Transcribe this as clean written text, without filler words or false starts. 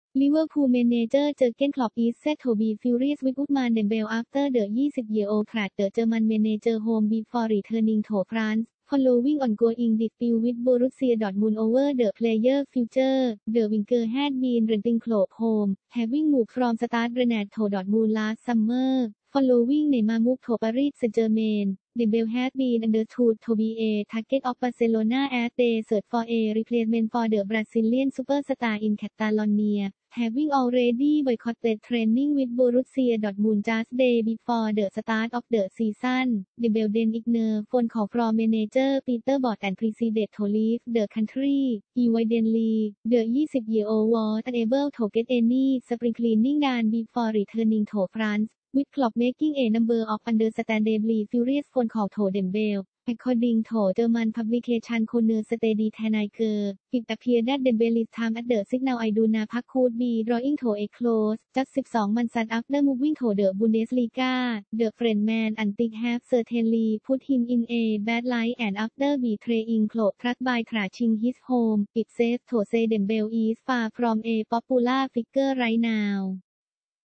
Liverpool manager Jürgen Klopp is said to be furious with Ousmane Dembélé after the 20-year-old cracked the German manager home before returning to France, following ongoing dispute with Borussia Dortmund over the player's future. The winger had been renting Klopp home, having moved from Stade Rennais to Dortmund last summer. Following Neymar move to Paris Saint-Germain, Dembélé has been understood to be a target of Barcelona as they search for a replacement for the Brazilian superstar in Catalonia, having already boycotted training with Borussia Dortmund just days before the start of the season. Dembélé then ignored phone call from manager Peter Bosz and proceeded to leave the country. Evidently, the 20-year-old was unable to get any spring cleaning done before returning to France, with Klopp making a number of understandably furious phone calls to Dembélé. According to German publication Cornerstadtanalyse, it appeared that Dembélé's time at the Signal Iduna Park could be drawing to a close. Just 12 months after moving to the Bundesliga, the Frenchman antics have certainly put him in a bad light, and after betraying Klopp's trust by trashing his home, it's safe to say Dembélé is far from a popular figure right now.